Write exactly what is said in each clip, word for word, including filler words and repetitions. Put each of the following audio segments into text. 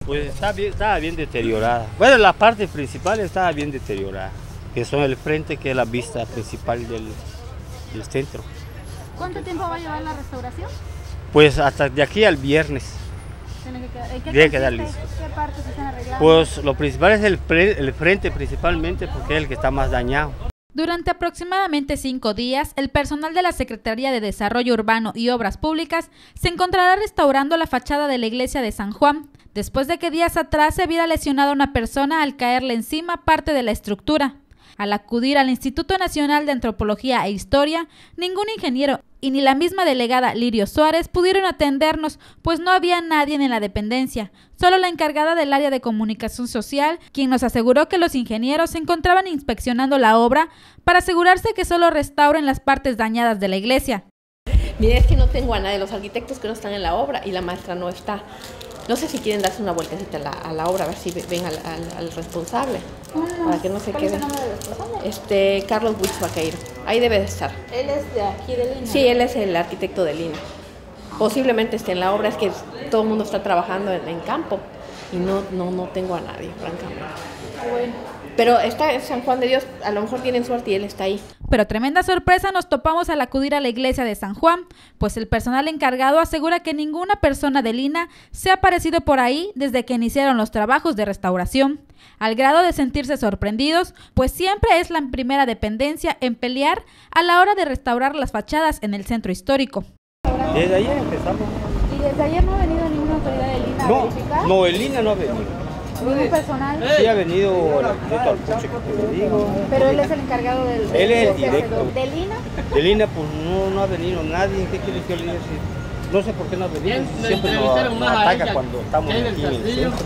Pues está bien, estaba bien deteriorada. Bueno, la parte principal estaba bien deteriorada, que son el frente, que es la vista principal del, del centro. ¿Cuánto tiempo va a llevar la restauración? Pues hasta de aquí al viernes. Tiene que quedar, ¿en qué Tiene que quedar consiste? listo. ¿Qué partes se están arreglando? Pues lo principal es el, pre, el frente principalmente, porque es el que está más dañado. Durante aproximadamente cinco días, el personal de la Secretaría de Desarrollo Urbano y Obras Públicas se encontrará restaurando la fachada de la iglesia de San Juan, después de que días atrás se viera lesionada una persona al caerle encima parte de la estructura. Al acudir al Instituto Nacional de Antropología e Historia, ningún ingeniero y ni la misma delegada Lirio Suárez pudieron atendernos, pues no había nadie en la dependencia, solo la encargada del área de comunicación social, quien nos aseguró que los ingenieros se encontraban inspeccionando la obra para asegurarse que solo restauren las partes dañadas de la iglesia. Mira, es que no tengo a nadie, los arquitectos que no están en la obra y la maestra no está. No sé si quieren darse una vueltecita a la, a la obra, a ver si ven al, al, al responsable, Ah, para que no se ¿cuál quede. es el nombre del responsable? Este, Carlos Buiz Vaqueiro, ahí debe de estar. Él es de aquí de Lina. Sí, él es el arquitecto de Lina. Posiblemente esté en la obra, es que todo el mundo está trabajando en, en campo y no, no, no tengo a nadie, francamente. Bueno. Pero está en San Juan de Dios, a lo mejor tienen suerte y él está ahí. Pero tremenda sorpresa nos topamos al acudir a la iglesia de San Juan, pues el personal encargado asegura que ninguna persona de Lina se ha aparecido por ahí desde que iniciaron los trabajos de restauración, al grado de sentirse sorprendidos, pues siempre es la primera dependencia en pelear a la hora de restaurar las fachadas en el centro histórico. Desde ayer empezamos. ¿Y desde ayer no ha venido ninguna autoridad de Lina a No, verificar? no, el Lina no ha venido. ¿Ningún personal? Sí ha venido el arquitecto Alpuche, que te digo. Pero él es el encargado del... Él es el del- directo. ¿De Lina? De Lina, pues no, no ha venido nadie. ¿Qué quiere que le diga? No sé por qué no ha venido. Siempre nos, nos ataca cuando estamos aquí en el centro.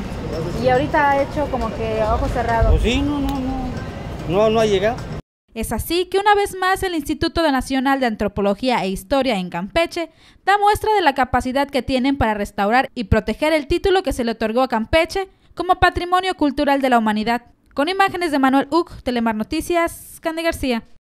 Y ahorita ha hecho como que ojos cerrados. Pues sí, no, no, no. No, no ha llegado. Es así que una vez más el Instituto Nacional de Antropología e Historia en Campeche da muestra de la capacidad que tienen para restaurar y proteger el título que se le otorgó a Campeche como Patrimonio Cultural de la Humanidad. Con imágenes de Manuel Uc, Telemar Noticias, Candy García.